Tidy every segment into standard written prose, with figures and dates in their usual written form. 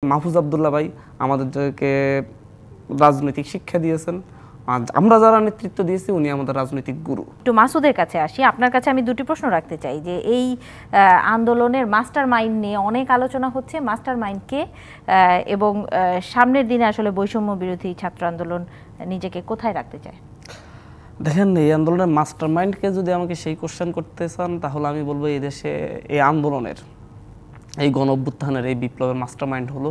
মাহফুজ আব্দুল্লাহ ভাই আমাদেরকে রাজনৈতিক শিক্ষা দিয়েছেন। আমরা যারা নেতৃত্ব দিয়েছি উনি আমাদের রাজনৈতিক গুরু। একটু মাসুদের কাছে আসি, আপনার কাছে আমি দুটি প্রশ্ন রাখতে চাই যে এই আন্দোলনের মাস্টার মাইন্ড নিয়ে অনেক আলোচনা হচ্ছে, মাস্টার মাইন্ডকে এবং সামনের দিনে আসলে বৈষম্য বিরোধী ছাত্র আন্দোলন নিজেকে কোথায় রাখতে চায়? দেখেন, এই আন্দোলনের মাস্টার মাইন্ডকে যদি আমাকে সেই কোশ্চেন করতে চান তাহলে আমি বলবো এই দেশে এই আন্দোলনের, এই গণ অভ্যুত্থানের, এই বিপ্লবের মাস্টার মাইন্ড হলো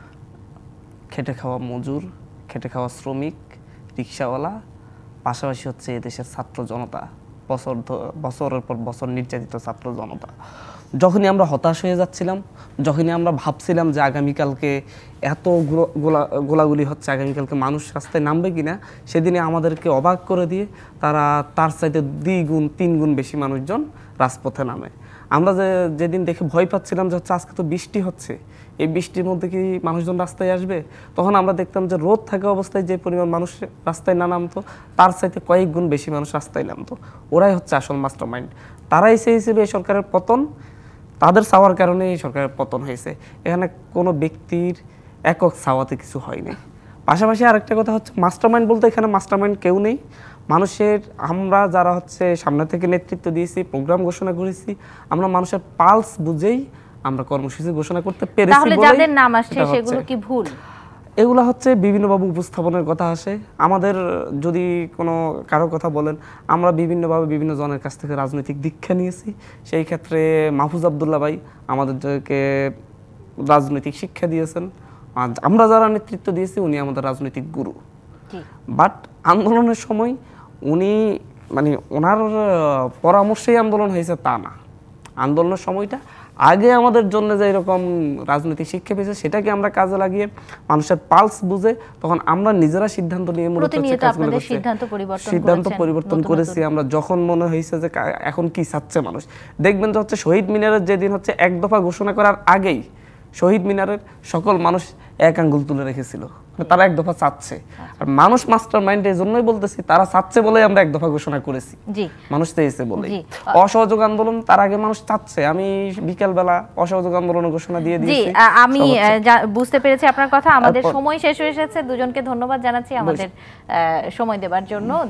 খেটে খাওয়া মজুর, খেটে খাওয়া শ্রমিক, রিক্সাওয়ালা, পাশাপাশি হচ্ছে এদেশের ছাত্র জনতা, বছরের পর বছর নির্যাতিত ছাত্র জনতা। যখনই আমরা হতাশ হয়ে যাচ্ছিলাম, যখনই আমরা ভাবছিলাম যে আগামীকালকে এত গোলাগুলি হচ্ছে, আগামীকালকে মানুষ রাস্তায় নামবে কিনা, সেদিনে আমাদেরকে অবাক করে দিয়ে তারা তার চাইতে 2 গুণ 3 গুণ বেশি মানুষজন রাজপথে নামে। আমরা যেদিন দেখে ভয় পাচ্ছিলাম যে হচ্ছে আজকে তো বৃষ্টি হচ্ছে, এই বৃষ্টির মধ্যে কি মানুষজন রাস্তায় আসবে, তখন আমরা দেখতাম যে রোদ থাকা অবস্থায় যে পরিমাণ মানুষ রাস্তায় না নামতো তার চাইতে কয়েক গুণ বেশি মানুষ রাস্তায় নামতো। ওরাই হচ্ছে আসল মাস্টার মাইন্ড। তারাই চেয়েছিল এই সরকারের পতন, তাদের চাওয়ার কারণে এই সরকারের পতন হয়েছে। এখানে কোনো ব্যক্তির একক চাওয়াতে কিছু হয়নি। পাশাপাশি আরেকটা কথা হচ্ছে মাস্টার মাইন্ড বলতে এখানে মাস্টার মাইন্ড কেউ নেই। মানুষের, আমরা যারা হচ্ছে সামনে থেকে নেতৃত্ব দিয়েছি, প্রোগ্রাম ঘোষণা করেছি, আমরা মানুষের পালস বুঝেই আমরা কর্মসূচি ঘোষণা করতে পেরেছি। তাহলে যাদের নাম আসছে সেগুলো কি ভুল? এগুলো হচ্ছে বিভিন্নভাবে উপস্থাপনের কথা আসে। আমাদের যদি কোনো কারো কথা বলেন, আমরা বিভিন্নভাবে বিভিন্ন জনের কাছ থেকে রাজনৈতিক দীক্ষা নিয়েছি। সেই ক্ষেত্রে মাহফুজ আব্দুল্লাহ ভাই আমাদেরকে রাজনৈতিক শিক্ষা দিয়েছেন। আমরা যারা নেতৃত্ব দিয়েছি উনি আমাদের রাজনৈতিক গুরু। বাট আন্দোলনের সময় উনি মানে ওনার পরামর্শেই আন্দোলন হয়েছে তা না। আন্দোলনের সময়টা আগে আমাদের জন্য যে এরকম রাজনৈতিক শিক্ষা পেয়েছে সেটাকে আমরা কাজে লাগিয়ে মানুষের পালস বুঝে তখন আমরা নিজেরা সিদ্ধান্ত নিয়ে সিদ্ধান্ত পরিবর্তন করেছি। আমরা যখন মনে হয়েছে যে এখন কি চাচ্ছে মানুষ, দেখবেন যে হচ্ছে শহীদ মিনারের যেদিন হচ্ছে 1 দফা ঘোষণা করার আগেই শহীদ মিনারের সকল মানুষ 1 আঙ্গুল তুলে রেখেছিল, তারা 1 দফা চাচ্ছে। আর মানুষ মাস্টার মাইন্ড এই জন্যই বলতেছি, তারা চাচ্ছে বলে আমরা 1 দফা ঘোষণা করেছি, মানুষ চেয়েছে বলে। অসহযোগ আন্দোলন তার আগে মানুষ চাচ্ছে। আমি বিকেলবেলা অসহযোগ আন্দোলনের ঘোষণা দিয়ে দিয়েছি। আমি বুঝতে পেরেছি আপনার কথা। আমাদের সময় শেষ হয়ে এসেছে। দুজনকে ধন্যবাদ জানাচ্ছি আমাদের সময় দেওয়ার জন্য।